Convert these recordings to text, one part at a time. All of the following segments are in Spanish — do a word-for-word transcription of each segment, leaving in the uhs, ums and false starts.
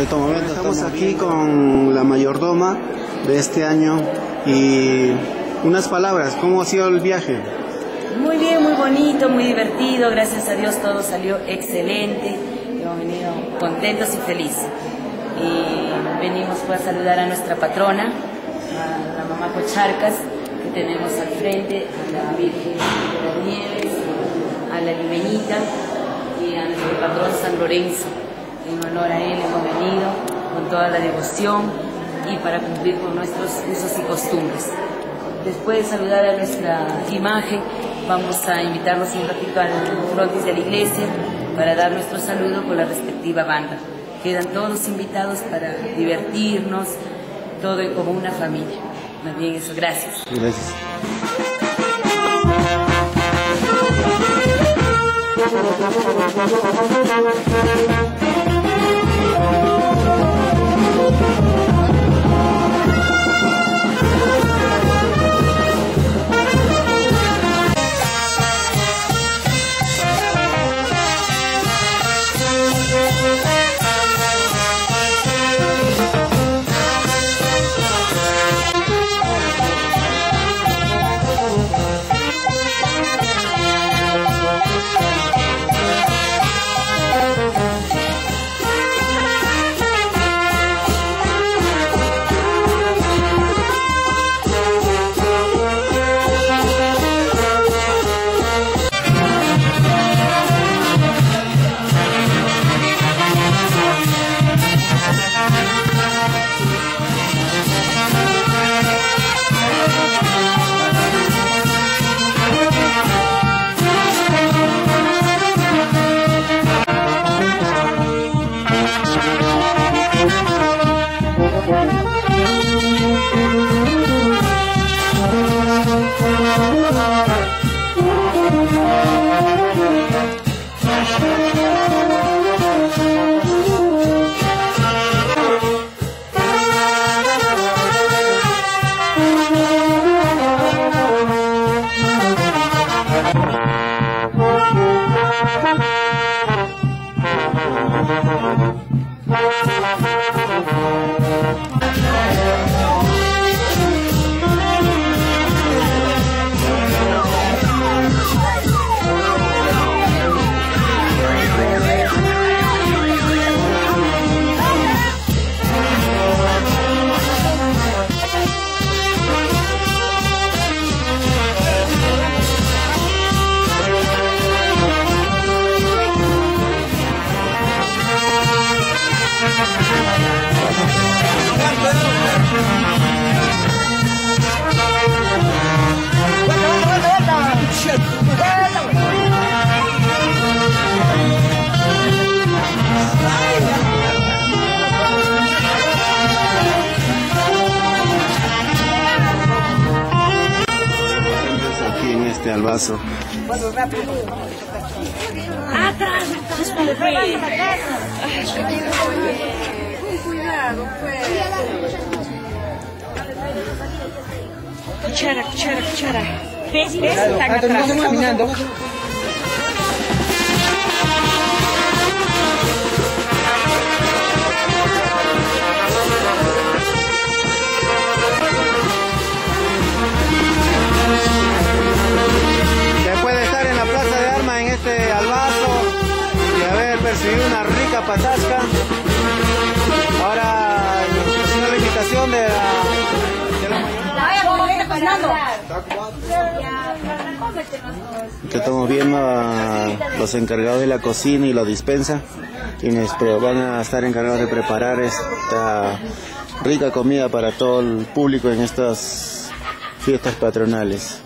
estos momentos estamos aquí con la mayordoma de este año y unas palabras, ¿cómo ha sido el viaje? Muy bien, muy bonito, muy divertido, gracias a Dios todo salió excelente, hemos venido contentos y felices. Y venimos pues, a saludar a nuestra patrona, a la mamá Cocharcas, que tenemos al frente, a la Virgen de las Nieves, a la Limeñita y a nuestro patrón San Lorenzo. En honor a él hemos venido con toda la devoción y para cumplir con nuestros usos y costumbres. Después de saludar a nuestra imagen, vamos a invitarnos un ratito al frontis de la iglesia para dar nuestro saludo con la respectiva banda. Quedan todos invitados para divertirnos, todo como una familia. Más bien eso, gracias. Gracias. Al vaso. Atrás, cuchara, cuchara, cuchara. ¿Ves? ¿Ves? Están atrás. Caminando. Percibir una rica patasca. Ahora haciendo la invitación de la, de la que estamos viendo a los encargados de la cocina y la dispensa, quienes van a estar encargados de preparar esta rica comida para todo el público en estas fiestas patronales.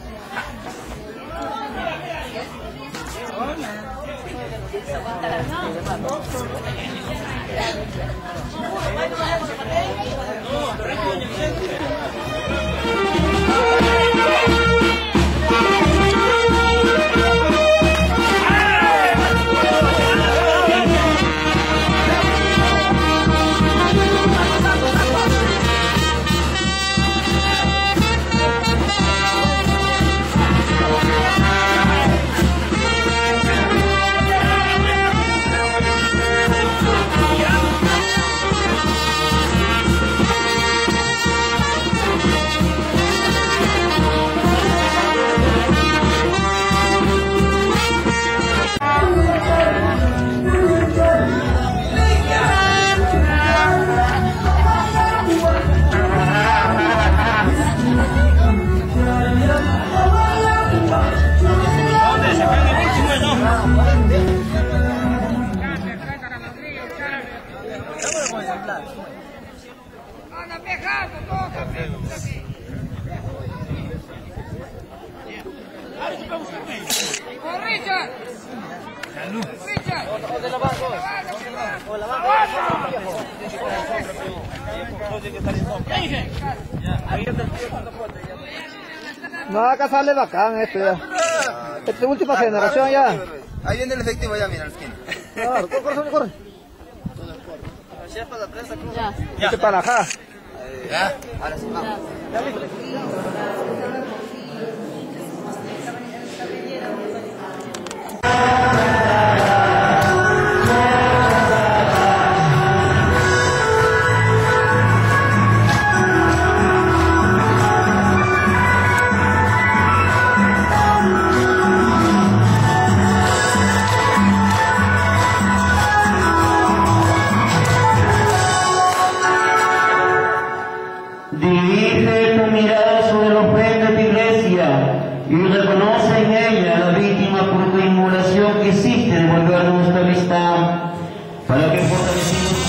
No, acá sale bacán esto ya. Esta es última generación ya. Ahí viene el efectivo ya, mira, la esquina. Claro, corre, corre, corre. Ya. Este para acá. Ya, ahora sí, vamos. Ya listo. Dirige tu mirada sobre los frentes de tu iglesia y reconoce en ella la víctima por tu inmolación que hiciste de volvernos nuestra amistad, para que fortalecidos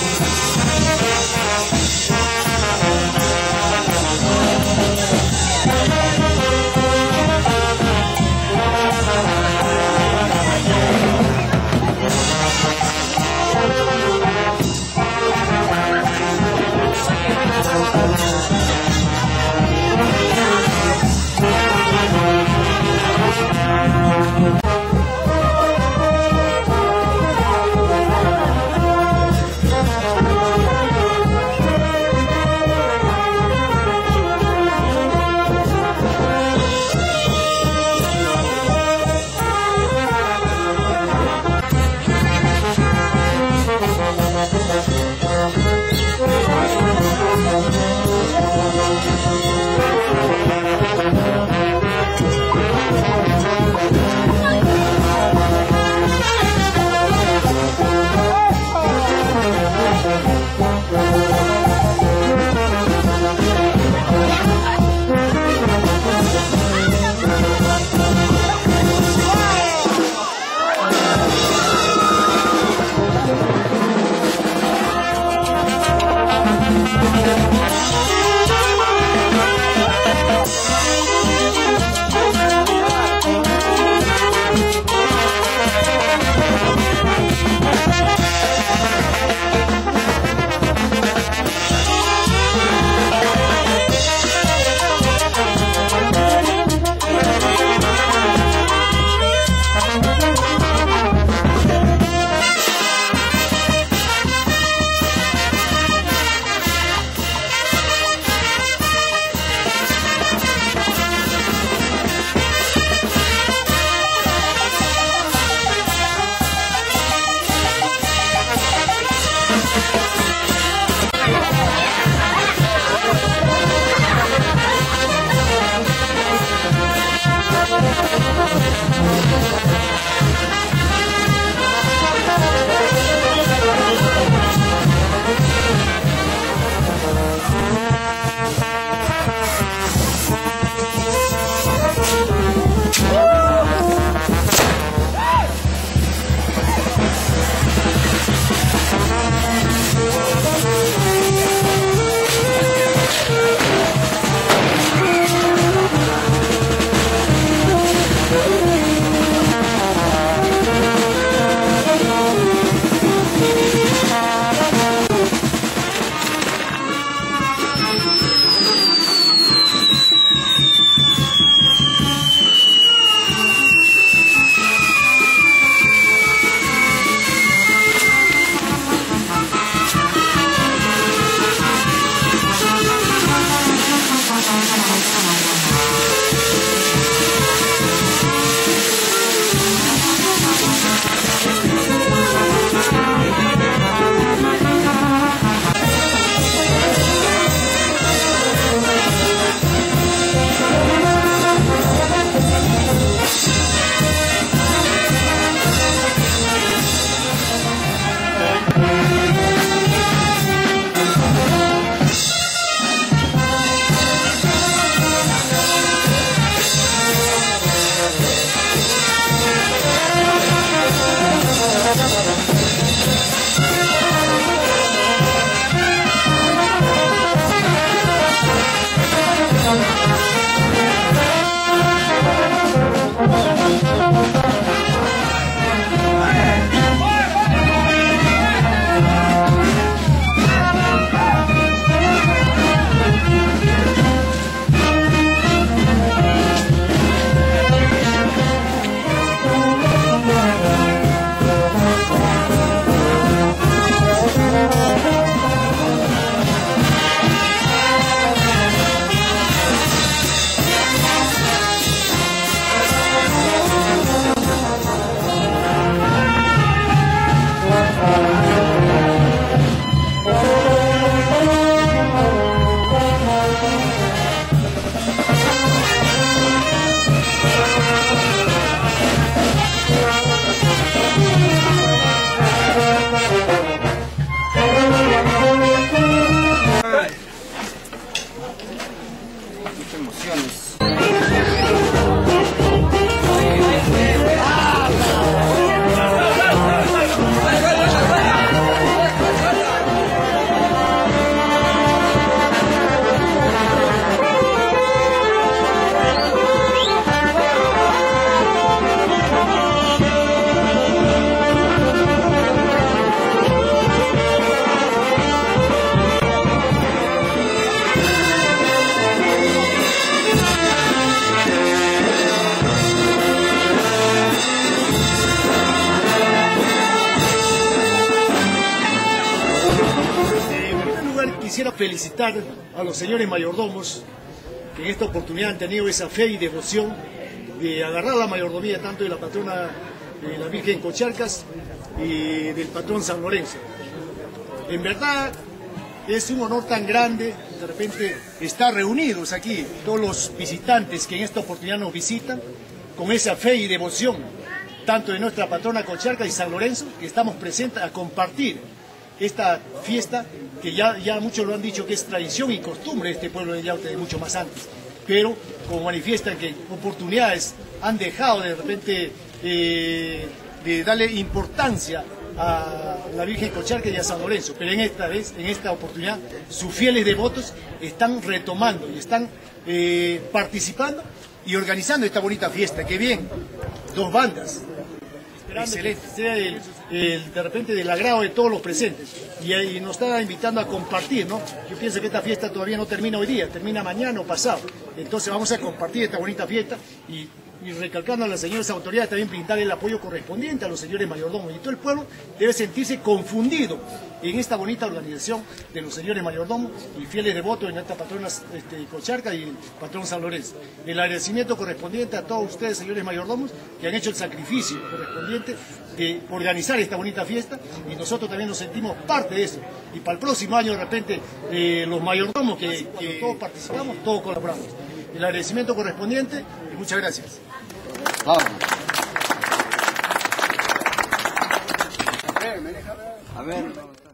quisiera felicitar a los señores mayordomos que en esta oportunidad han tenido esa fe y devoción de agarrar la mayordomía tanto de la patrona de la Virgen Cocharcas y del patrón San Lorenzo. En verdad es un honor tan grande de repente estar reunidos aquí, todos los visitantes que en esta oportunidad nos visitan, con esa fe y devoción, tanto de nuestra patrona Cocharcas y San Lorenzo, que estamos presentes a compartir esta fiesta, que ya, ya muchos lo han dicho que es tradición y costumbre de este pueblo de Yaute de mucho más antes, pero como manifiestan que oportunidades han dejado de repente eh, de darle importancia a la Virgen Cocharcas y a San Lorenzo, pero en esta vez, en esta oportunidad, sus fieles devotos están retomando y están eh, participando y organizando esta bonita fiesta. Que bien, dos bandas, excelente, sea el, el, de repente del agrado de todos los presentes, y, y nos está invitando a compartir, ¿no? Yo pienso que esta fiesta todavía no termina hoy día, termina mañana o pasado, entonces vamos a compartir esta bonita fiesta y y recalcando a las señoras autoridades también brindar el apoyo correspondiente a los señores mayordomos, y todo el pueblo debe sentirse confundido en esta bonita organización de los señores mayordomos y fieles devotos de nuestras patronas este, Cocharcas y el patrón San Lorenzo. El agradecimiento correspondiente a todos ustedes, señores mayordomos, que han hecho el sacrificio correspondiente de organizar esta bonita fiesta, y nosotros también nos sentimos parte de eso, y para el próximo año de repente eh, los mayordomos que, que todos participamos, todos colaboramos. El agradecimiento correspondiente y muchas gracias. Vamos. A ver.